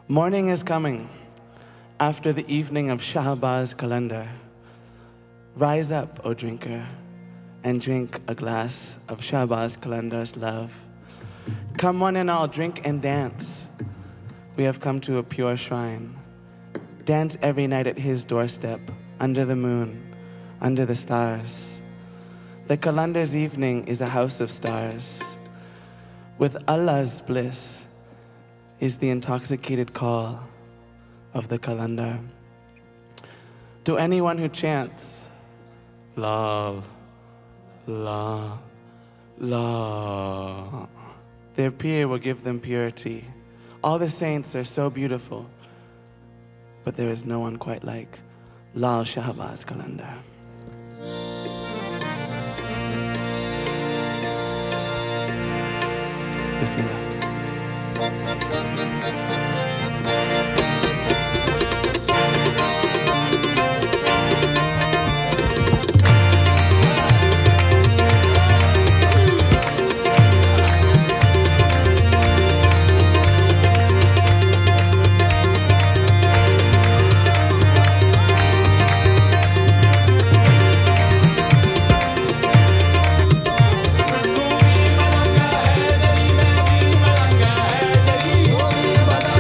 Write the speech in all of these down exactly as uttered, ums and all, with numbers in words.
Morning is coming after the evening of Shahbaz Qalandar. Rise up, O drinker, and drink a glass of Shahbaz Qalandar's love. Come one and all, drink and dance. We have come to a pure shrine. Dance every night at his doorstep, under the moon, under the stars. The Qalandar's evening is a house of stars. With Allah's bliss is the intoxicated call of the Qalandar. To anyone who chants, La, La, La, their peer will give them purity. All the saints are so beautiful, but there is no one quite like Lal Shahbaz Qalandar. Bismillah. तू भी मलंगा है दरी मैं भी मलंगा है दरी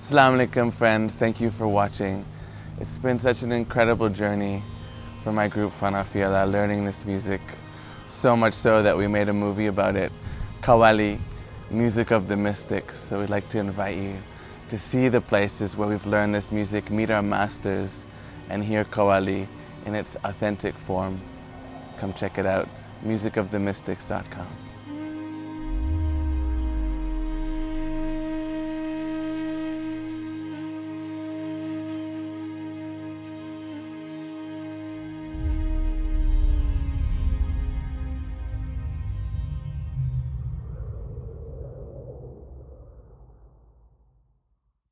Assalamu alaikum, friends. Thank you for watching. It's been such an incredible journey for my group Fana Fiala, learning this music. So much so that we made a movie about it, Qawwali, Music of the Mystics. So we'd like to invite you to see the places where we've learned this music, meet our masters, and hear Qawwali in its authentic form. Come check it out, music of the mystics dot com.